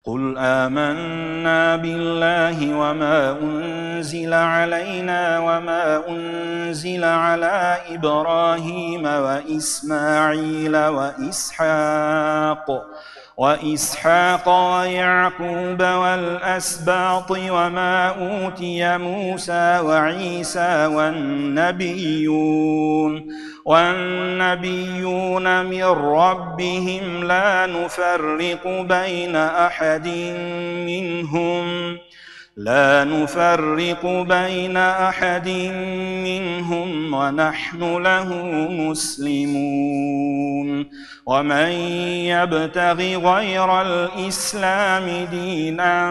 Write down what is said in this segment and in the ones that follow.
قل آمنا بالله وما أنزل علينا وما أنزل على إبراهيم وإسماعيل وإسحاق ويعقوب والأسباط وما أوتي موسى وعيسى والنبيون من ربهم لا نفرق بين أحد منهم ونحن له مسلمون ومن يبتغ غير الإسلام دينا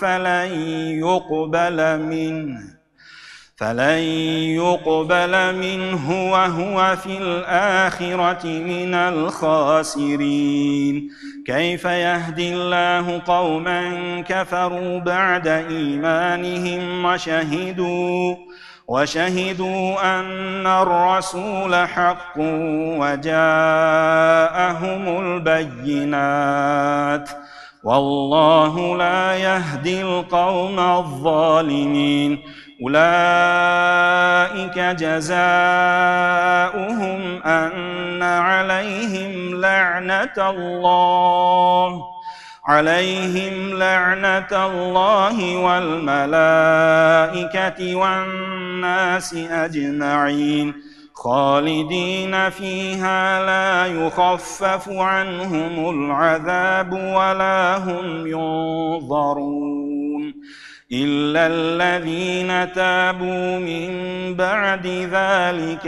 فلن يقبل منه وهو في الآخرة من الخاسرين كيف يهدي الله قوما كفروا بعد إيمانهم وشهدوا أن الرسول حق وجاءهم البينات والله لا يهدي القوم الظالمين أولئك جزاؤهم أن عليهم لعنة الله والملائكة والناس أجمعين خالدين فيها لا يخفف عنهم العذاب ولا هم ينظرون إلا الذين تابوا من بعد ذلك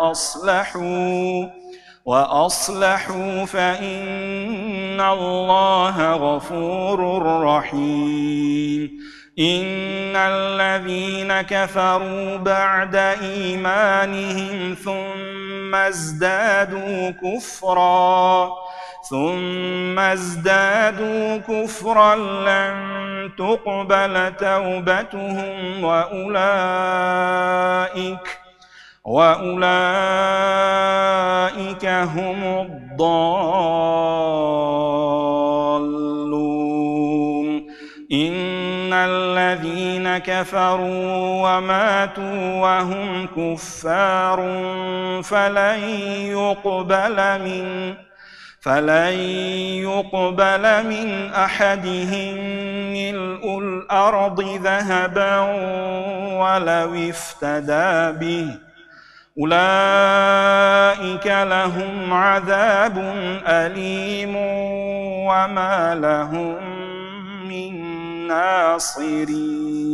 وأصلحوا فإن الله غفور رحيم إن الذين كفروا بعد إيمانهم ثم ازدادوا كفرا لن تقبل توبتهم وأولئك هم الضالون إن الذين كفروا وماتوا وهم كفار فلن يقبل من أحدهم ملء الأرض ذهبا ولو افتدى به أولئك لهم عذاب أليم وما لهم من ناصرين.